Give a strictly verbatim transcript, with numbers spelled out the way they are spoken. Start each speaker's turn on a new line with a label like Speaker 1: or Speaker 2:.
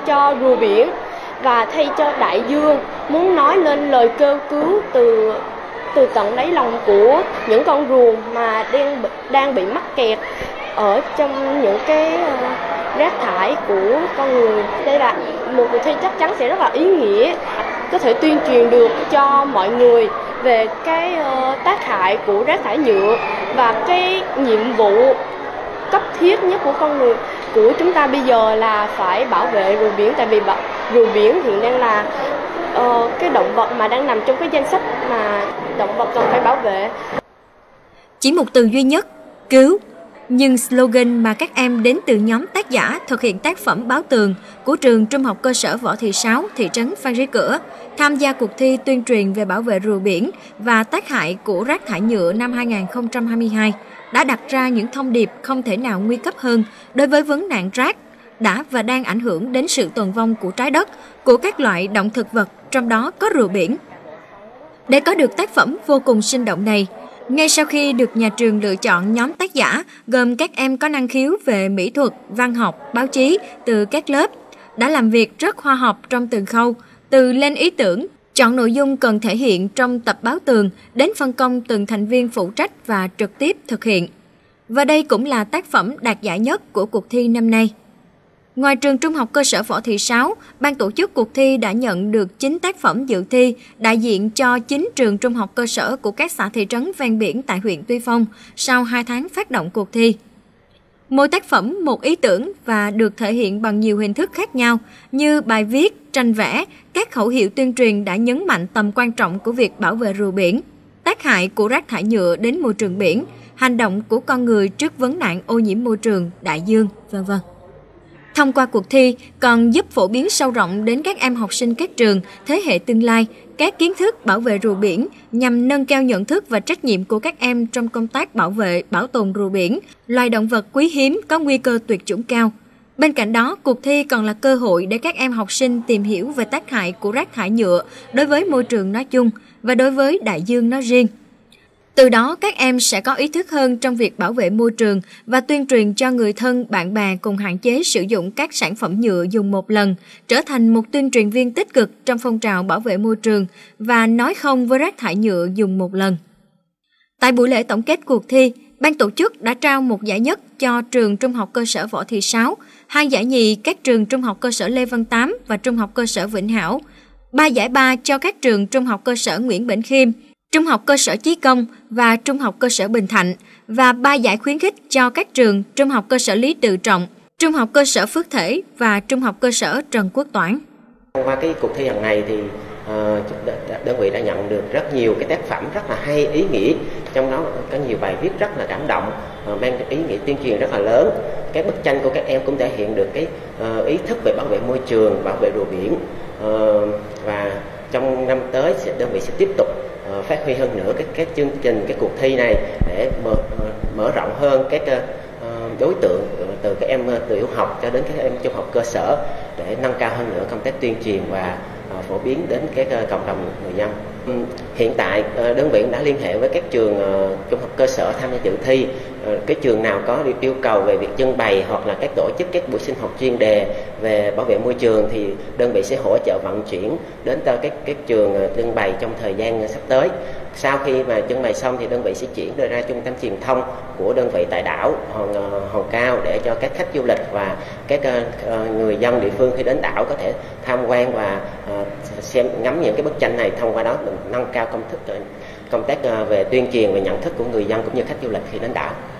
Speaker 1: cho rùa biển và thay cho đại dương, muốn nói lên lời kêu cứu từ từ tận đáy lòng của những con rùa mà đang đang bị mắc kẹt ở trong những cái rác thải của con người. Đây là một cuộc thi chắc chắn sẽ rất là ý nghĩa, có thể tuyên truyền được cho mọi người về cái tác hại của rác thải nhựa và cái nhiệm vụ cấp thiết nhất của con người của chúng ta bây giờ là phải bảo vệ rùa biển, tại vì rùa biển hiện đang là uh, cái động vật mà đang nằm trong cái danh sách mà động vật cần phải bảo vệ.
Speaker 2: Chỉ một từ duy nhất, cứu. Nhưng slogan mà các em đến từ nhóm tác giả thực hiện tác phẩm Báo Tường của trường Trung học cơ sở Võ Thị Sáu, thị trấn Phan Rí Cửa tham gia cuộc thi tuyên truyền về bảo vệ rùa biển và tác hại của rác thải nhựa năm hai nghìn không trăm hai mươi hai đã đặt ra những thông điệp không thể nào nguy cấp hơn đối với vấn nạn rác đã và đang ảnh hưởng đến sự tồn vong của trái đất, của các loại động thực vật, trong đó có rùa biển. Để có được tác phẩm vô cùng sinh động này, ngay sau khi được nhà trường lựa chọn nhóm tác giả gồm các em có năng khiếu về mỹ thuật, văn học, báo chí từ các lớp, đã làm việc rất khoa học trong từng khâu, từ lên ý tưởng, chọn nội dung cần thể hiện trong tập Báo Tường đến phân công từng thành viên phụ trách và trực tiếp thực hiện. Và đây cũng là tác phẩm đạt giải nhất của cuộc thi năm nay. Ngoài trường Trung học cơ sở Võ Thị Sáu, ban tổ chức cuộc thi đã nhận được chín tác phẩm dự thi đại diện cho chín trường trung học cơ sở của các xã thị trấn ven biển tại huyện Tuy Phong sau hai tháng phát động cuộc thi. Mỗi tác phẩm một ý tưởng và được thể hiện bằng nhiều hình thức khác nhau như bài viết, tranh vẽ, các khẩu hiệu tuyên truyền đã nhấn mạnh tầm quan trọng của việc bảo vệ rùa biển, tác hại của rác thải nhựa đến môi trường biển, hành động của con người trước vấn nạn ô nhiễm môi trường, đại dương, vân vân. Thông qua cuộc thi còn giúp phổ biến sâu rộng đến các em học sinh các trường, thế hệ tương lai, các kiến thức bảo vệ rùa biển nhằm nâng cao nhận thức và trách nhiệm của các em trong công tác bảo vệ, bảo tồn rùa biển, loài động vật quý hiếm có nguy cơ tuyệt chủng cao. Bên cạnh đó, cuộc thi còn là cơ hội để các em học sinh tìm hiểu về tác hại của rác thải nhựa đối với môi trường nói chung và đối với đại dương nói riêng. Từ đó, các em sẽ có ý thức hơn trong việc bảo vệ môi trường và tuyên truyền cho người thân, bạn bè cùng hạn chế sử dụng các sản phẩm nhựa dùng một lần, trở thành một tuyên truyền viên tích cực trong phong trào bảo vệ môi trường và nói không với rác thải nhựa dùng một lần. Tại buổi lễ tổng kết cuộc thi, ban tổ chức đã trao một giải nhất cho trường Trung học cơ sở Võ Thị Sáu, hai giải nhì các trường Trung học cơ sở Lê Văn Tám và Trung học cơ sở Vĩnh Hảo, ba giải ba cho các trường Trung học cơ sở Nguyễn Bỉnh Khiêm, Trung học cơ sở Chí Công và Trung học cơ sở Bình Thạnh và ba giải khuyến khích cho các trường Trung học cơ sở Lý Tự Trọng, Trung học cơ sở Phước Thể và Trung học cơ sở Trần Quốc Toản.
Speaker 3: Qua cái cuộc thi lần này thì uh, đơn vị đã nhận được rất nhiều cái tác phẩm rất là hay, ý nghĩa, trong đó có nhiều bài viết rất là cảm động, uh, mang ý nghĩa tuyên truyền rất là lớn. Các bức tranh của các em cũng thể hiện được cái uh, ý thức về bảo vệ môi trường, bảo vệ rùa biển, uh, và trong năm tới sẽ đơn vị sẽ tiếp tục uh, phát huy hơn nữa các các chương trình, cái cuộc thi này để mở, uh, mở rộng hơn các uh, đối tượng từ các em từ tiểu học cho đến các em trung học cơ sở để nâng cao hơn nữa công tác tuyên truyền và uh, phổ biến đến các uh, cộng đồng người dân. Um, hiện tại uh, đơn vị đã liên hệ với các trường uh, trung học cơ sở tham gia dự thi. Uh, cái trường nào có yêu cầu về việc trưng bày hoặc là các tổ chức các buổi sinh hoạt chuyên đề về bảo vệ môi trường thì đơn vị sẽ hỗ trợ vận chuyển đến tới các các trường uh, trưng bày trong thời gian uh, sắp tới. Sau khi mà trưng bày xong thì đơn vị sẽ chuyển ra trung tâm truyền thông của đơn vị tại đảo Hòn, Hòn Cao để cho các khách du lịch và các uh, người dân địa phương khi đến đảo có thể tham quan và uh, xem ngắm những cái bức tranh này, thông qua đó nâng cao công thức công tác uh, về tuyên truyền về nhận thức của người dân cũng như khách du lịch khi đến đảo.